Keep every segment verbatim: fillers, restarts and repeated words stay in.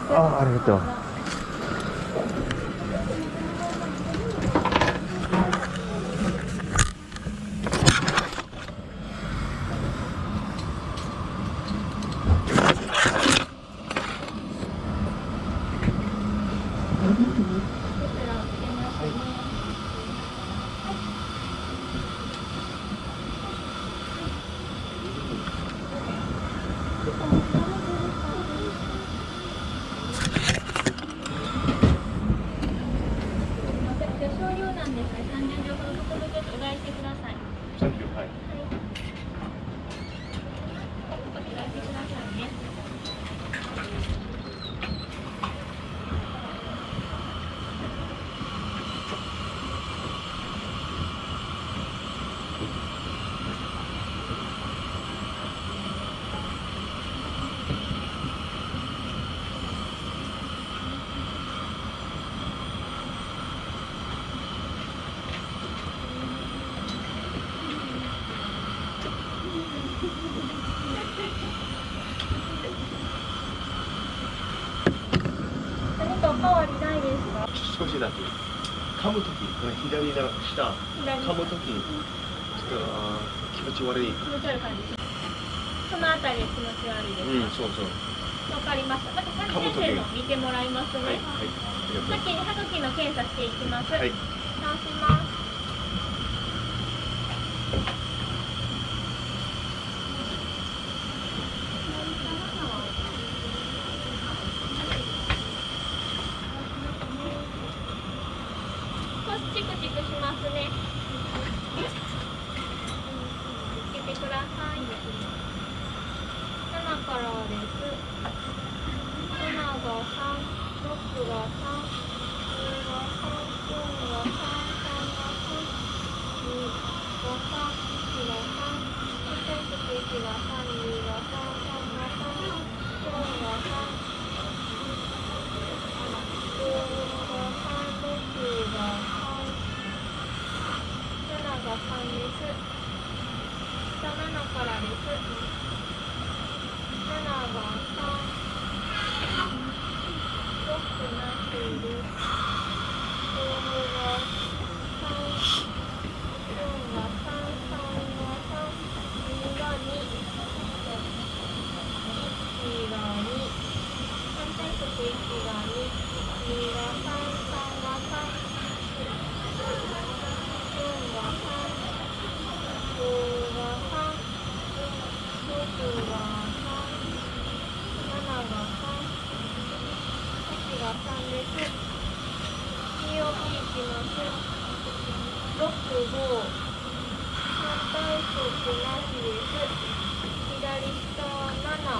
あ、ありがとう。 少しだけ噛むとき、この左の下、噛むとき、ちょっとあ気持ち悪い。 気持ち悪い感じ。そのあたりで気持ち悪いですか。 うん、そうそう。 わかりました。また先生の見てもらいますね。はい、はい。先に歯茎の検査していきます。はい。直します。チクチクしますね。つけてください。ななからです。なながさん、ろくがさん、にがさん、よんがさん、さんがさん、にがさん、いちがさん、そしていちがさん、にがさん、さんがさん、よんがさん、ごがさん、ろくがさん、なながさんです。下ななからです。なながさん、ろくなしです。ごがさん、よんがさん、さんがさん、にがに、いちがに、さんてんといちがに、にがさん、さんがさん、よんがさん、ごがさん、ろくがさん、なながさん、はちがさんです。にを引きます。ろく、ご、反対側なしです。左下はなな。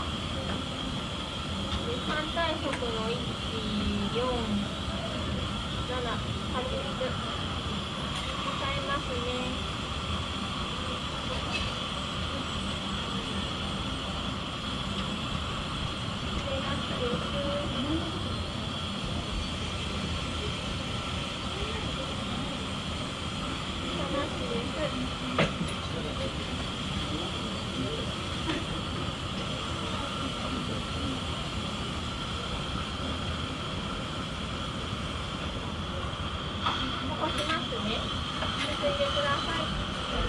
反対側のいち、よん、なな、はちです。使いますね。起こしますね。水入れてください。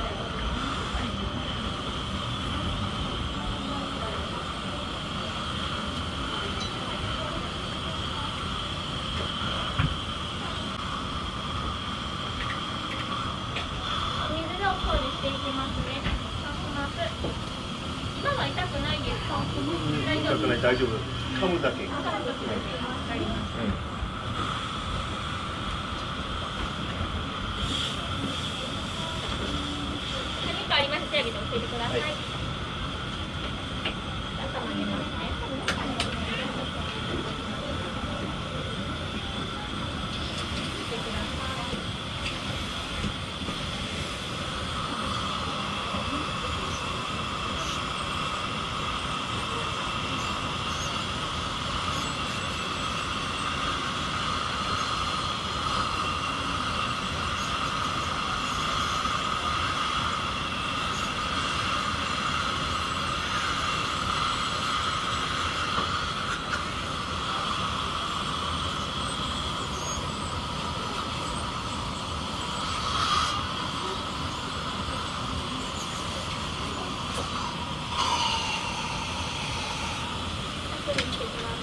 お水でお掃除していきますね。そうします。今は痛くないですか？大丈夫。 痛くない、大丈夫。噛むだけ。 噛むだけ。わかります。うん。ありましたら教えてください。はい、頭上げますね。見てください。 くりしてきます。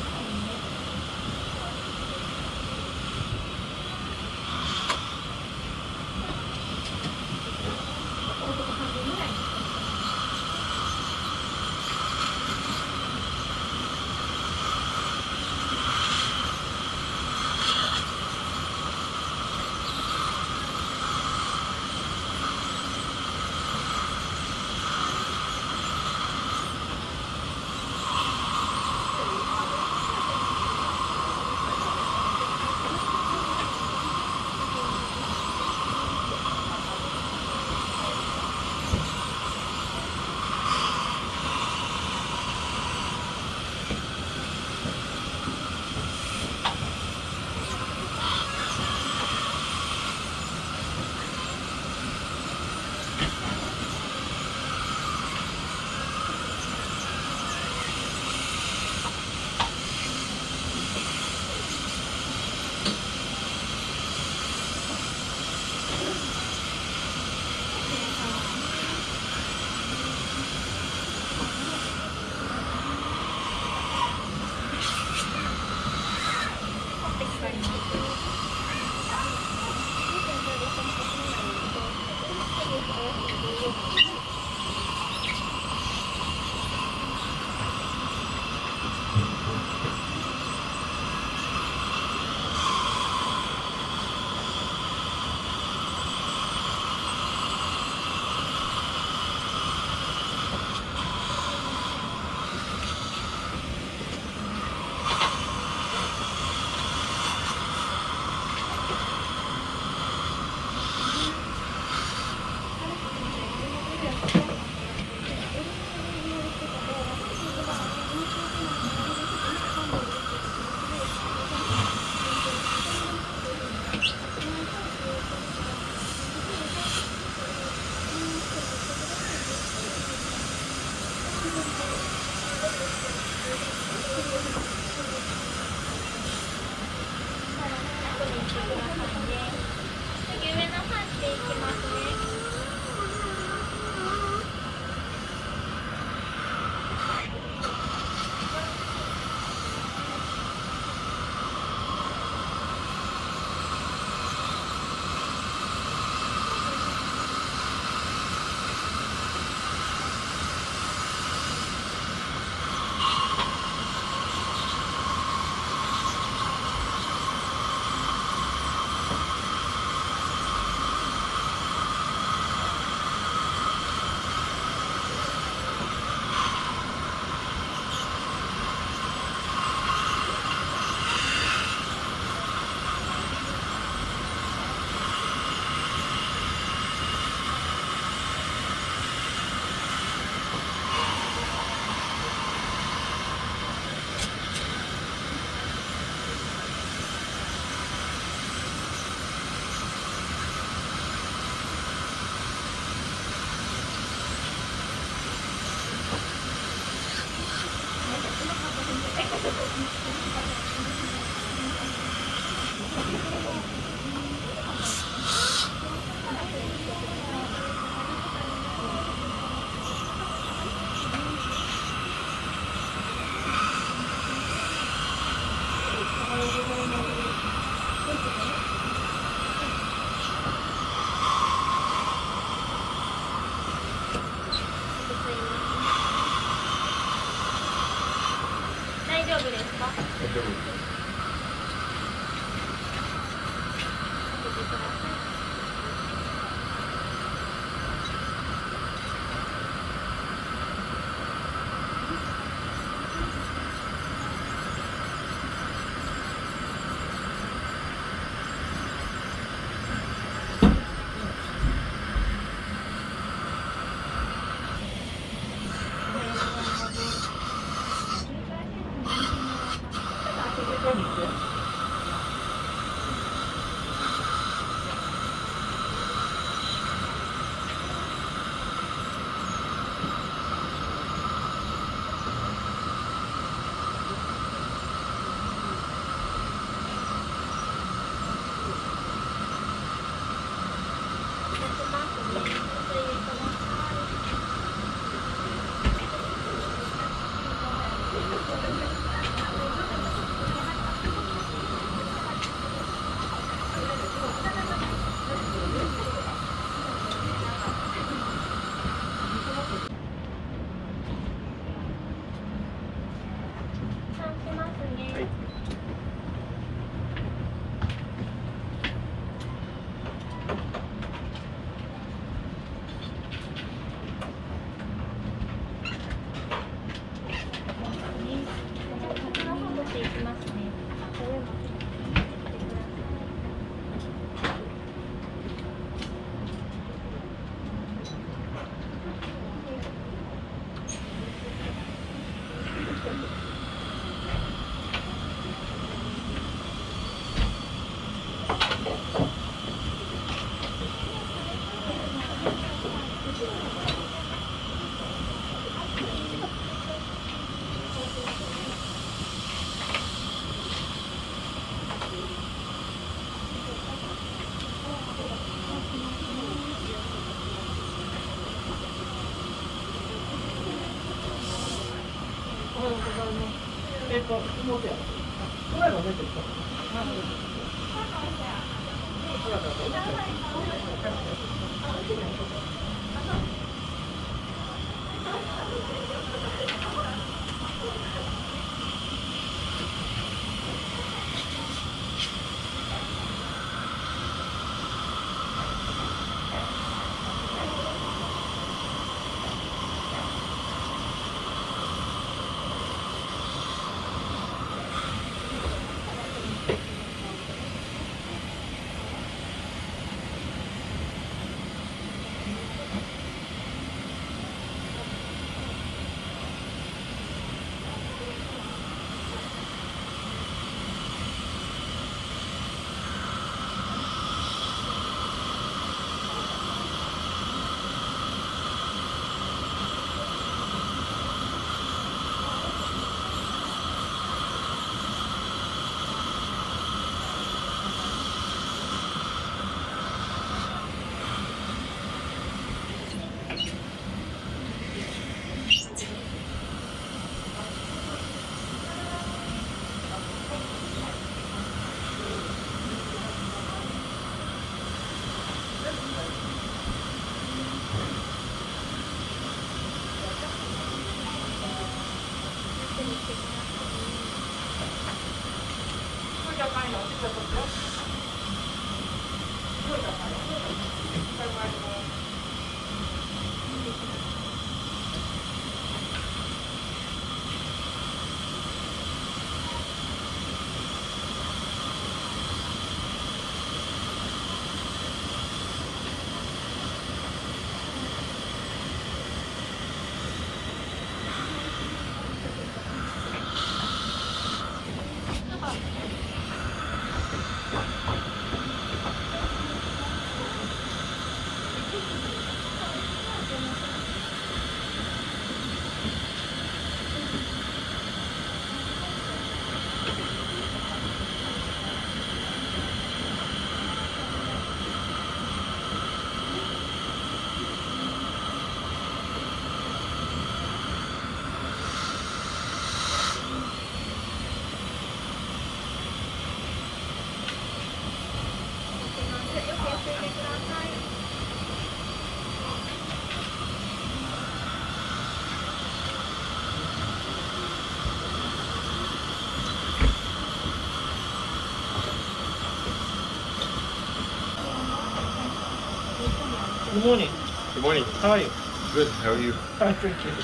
えっと、妹や。この間出てきた。Good morning. Good morning. How are you? Good. How are you? Fine, thank you.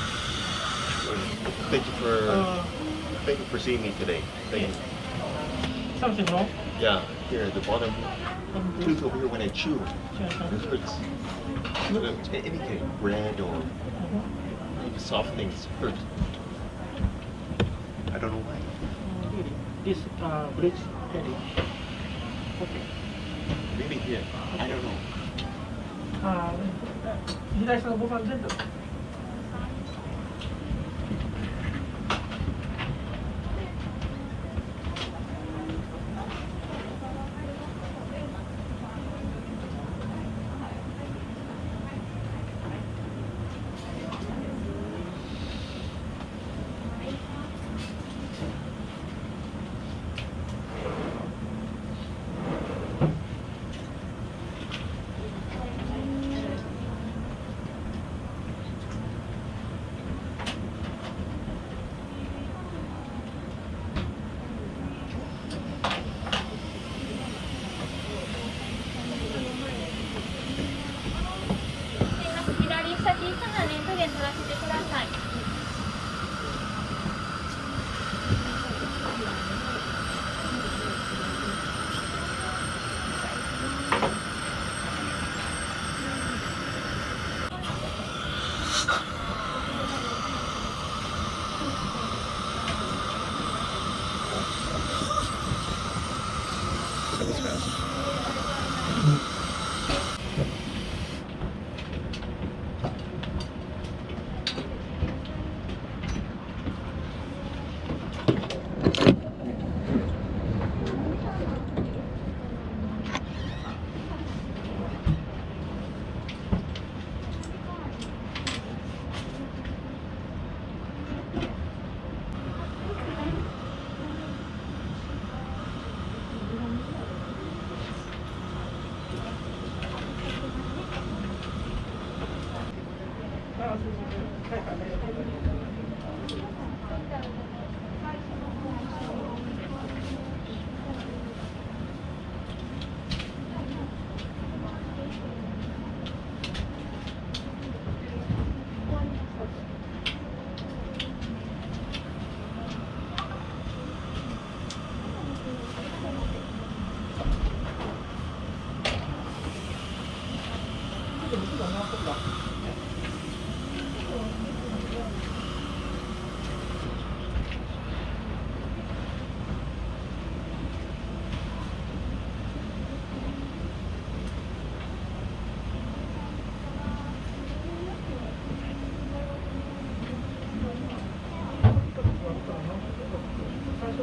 Thank you for Uh, thank you for seeing me today. Thank you. something wrong? Yeah, here at the bottom tooth over here when I chew, it hurts. Uh, Anything, bread or Uh-huh. soft things hurt. I don't know why. Uh, really? This uh, bridge headache. Okay. Maybe here. I don't know. あー左下のボタン全部。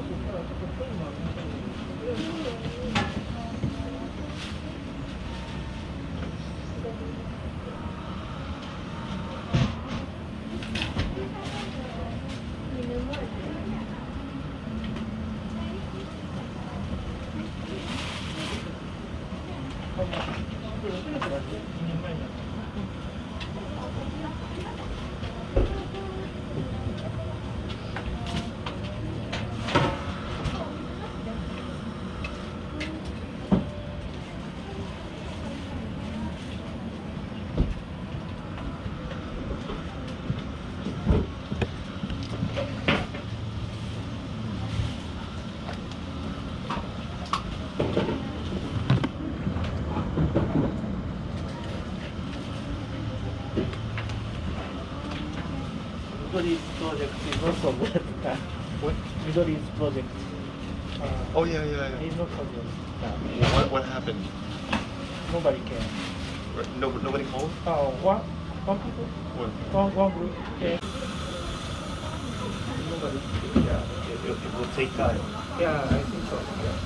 Midori's project is not so good. What? Midori's project. Uh, Oh yeah, yeah, yeah. Is not so good. What what happened? Nobody can. No, nobody called. Oh, one, one people, What? one, one group can. Nobody. Yeah, it, it, it will take time. Yeah, I think so. Yeah.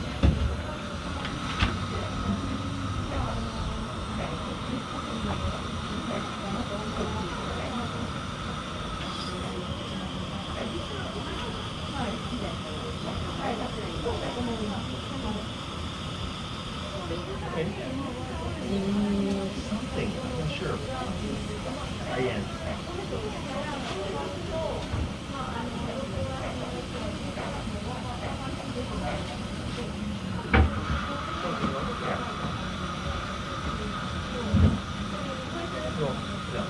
Okay. Mm, something. I'm not sure. I am. No. No.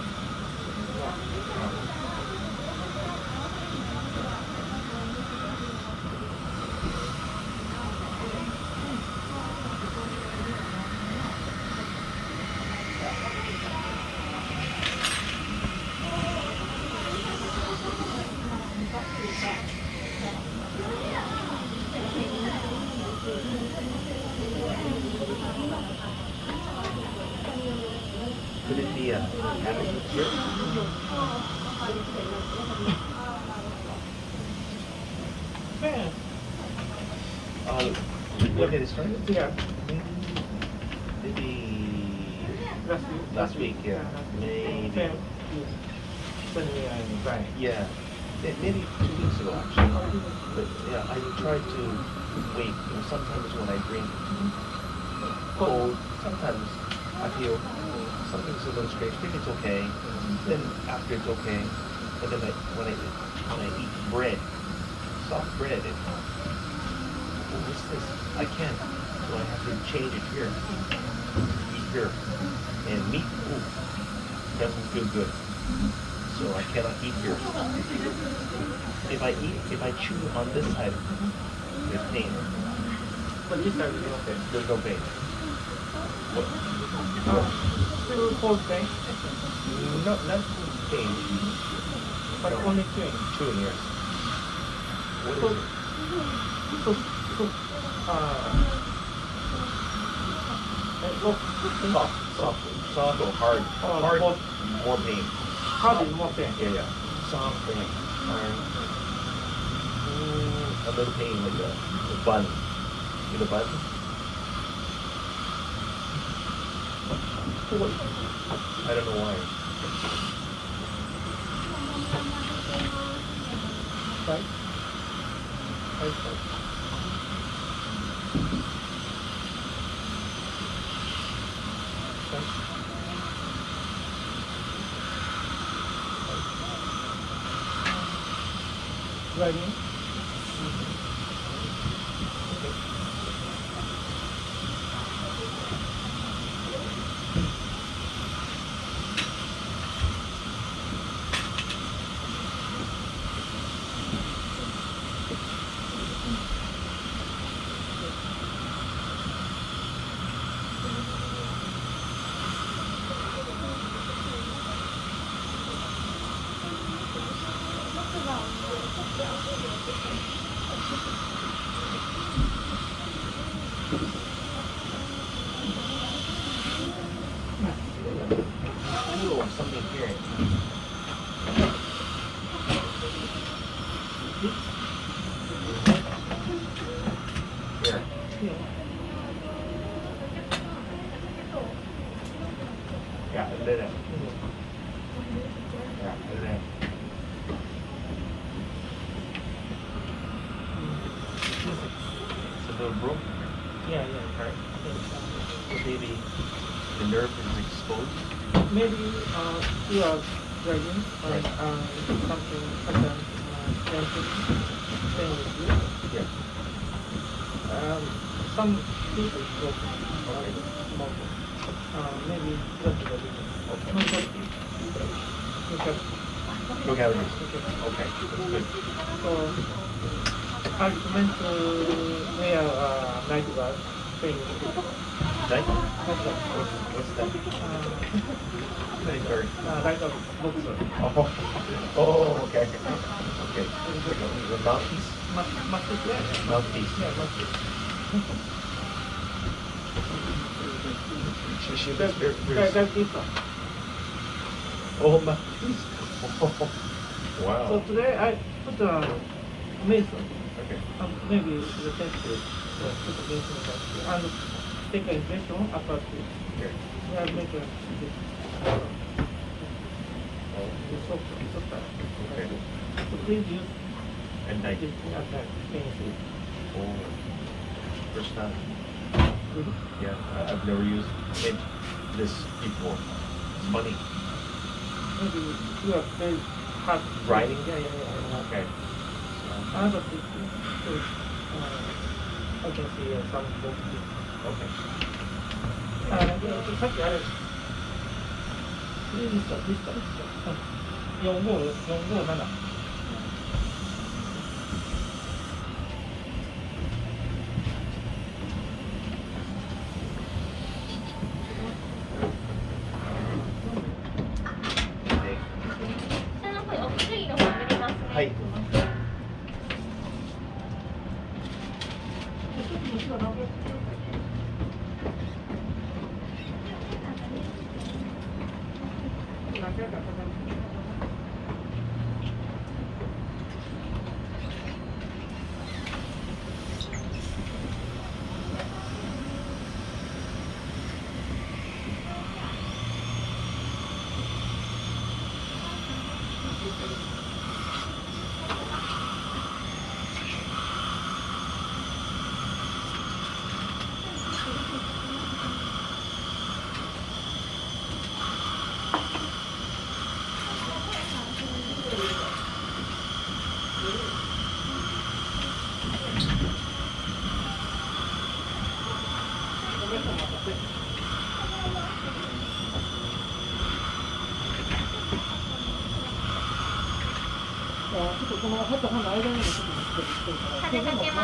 Could it be a habit here? Yeah. Uh, when did it start? Yeah. Maybe Last week. last week, yeah. last week. Maybe. Same. Suddenly I'm right. Yeah. May- Maybe two weeks ago actually. But yeah, I try to wait. You know, sometimes when I drink cold, sometimes I feel something's a little strange. Maybe it's okay. Then after it's okay. But then I, when I when I eat bread, soft bread, it, oh, what's this? I can't. So I have to change it here. Eat here. And meat, ooh, doesn't feel good. So I cannot eat here. If I eat, if I chew on this side, there's pain. But this time is okay. There's no pain. What? Uh, still cold thing, Not, not pain. but No. only chewing. Chewing, yes. What So, is it? so, so, uh, uh, look, Soft, soft, soft or hard. Oh, hard, both. more pain. hard is more pain. Yeah, yeah. Soft and hard. Mm, a little pain like the, the bun. In the bun. I don't know why. Right? Right, right. Right. Right in. Okay. Ooh, something here. the room? Yeah, yeah. Right. So maybe the nerve is exposed? Maybe uh, you are dragging or Right. uh, something such as uh, tension staying with you. Yeah. Um, some people is broken. Okay. Uh, maybe that's the reason. Okay. No, but because No cavities. okay. Okay, that's good. So I recommend to wear uh, night guard thing. Night? Night guard. What's, what's that? Uh, Night guard. uh, like a boxer. Oh, oh, okay. Okay. The mouthpiece? Must, must be yeah. Mouthpiece. Yeah, must be. She, she That, was very, that, very... that's different. Oh, mouthpiece. Oh, wow. So today I put a mason. Okay. Um, maybe the sensitive. So put a mason and take an impression after this. Okay. Yeah, make a this. Oh, It's soft, it's soft. okay. So please use At night. this at night. Painful. Oh, first time. Really? Yeah, I- I've never used it this before. It's funny. Maybe you are very hard. Riding? Yeah, yeah, yeah. yeah. Okay. Another thing is, uh, I can see uh, some boxes. Okay. あ、さっきあれ、リスト、リスト、リスト。よんご、よんごなな。 下の方にお薬の方入れますね。 はい。 ちょっとこの歯と歯の間にもちょっと見つけてから、 風かけます。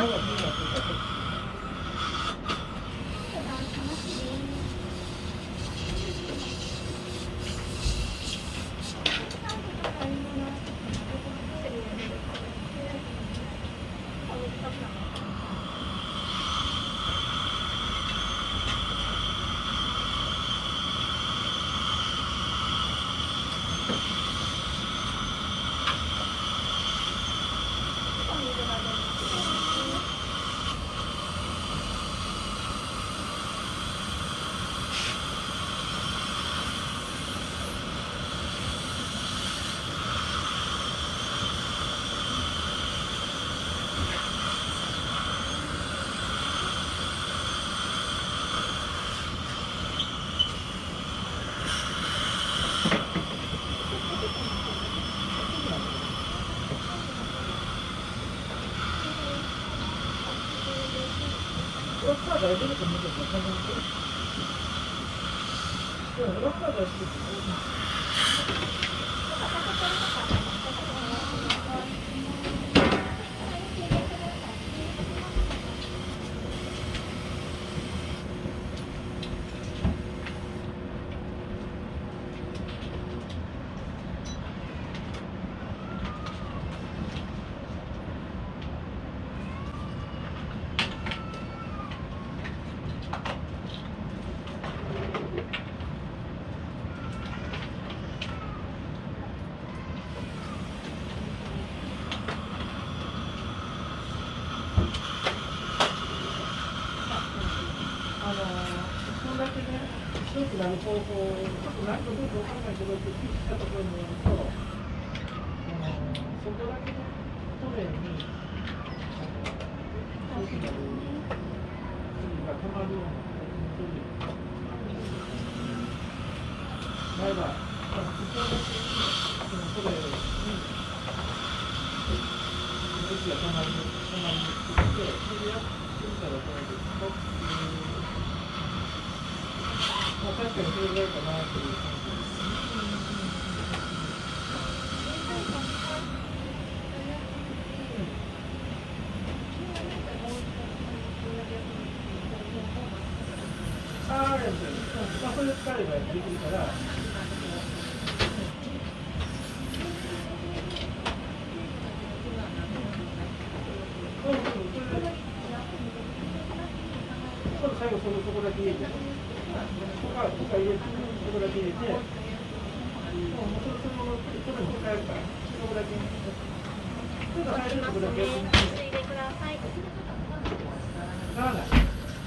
ロッカーが出てくると思うけど、わかんないけど。ロッカーが出てくる。あのそんだけね、強くなる方法を、ちょっと何かどうかわからないけど、って聞いたところによると、あのそこだけね、トレーに、あの強くなる。 が止まるような前は、一応だけ、それに、息が止まりに、止まりに来て、それでやってみたら、これで、ストップ、まあ、確かにそれぐらいかなという感じです。ああ、やるんですよ。まあ、それ使えばできるから。そうそう、それで。今度最後そこそこだけ入れて。ここか、ここ入れて、そこだけ入れて。もう、それそのまま、これも使えるから。そこだけ。ちょっと入るとこだけ。 ついでください。 ならない。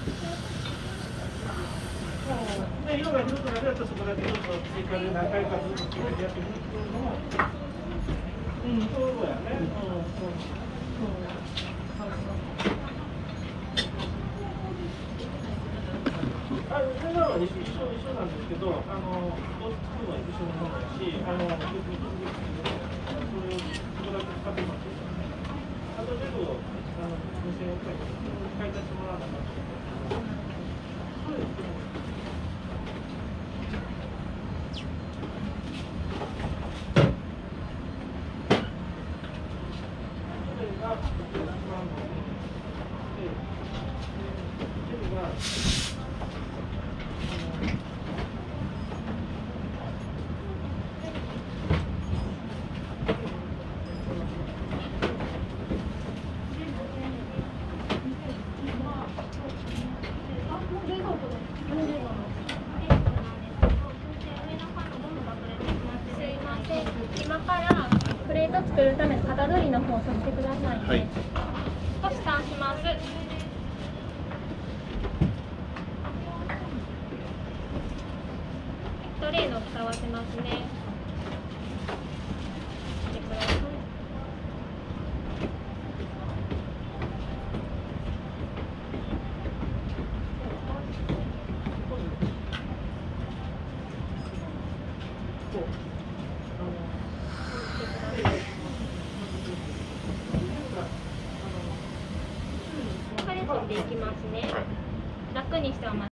で、色がひどくなるとそこだけちょっと追加で何回かずつ追加でやってみるのも、うん、そうやね。うん、そう。あ、全部は一緒一緒一緒なんですけど、あの、どっちも一緒のものだし、あの、別にそれをそこだけ使ってますけど、あと全部あの無線を書いて買い出してもらわなかった。そうですね。 作るための型取りの方をさせてくださいね。はい、少し倒します。トレイの蓋を合わせますね。してください。これ取っていきますね。楽にしてお待ち